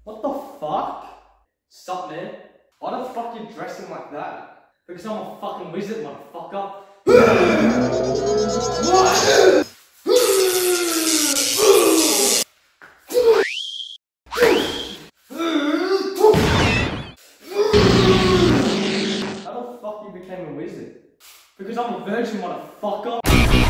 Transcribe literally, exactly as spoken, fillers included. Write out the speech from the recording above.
What the fuck? Sup, man? Why the fuck you dressing like that? Because I'm a fucking wizard, motherfucker. What? How the fuck you became a wizard? Because I'm a virgin, motherfucker.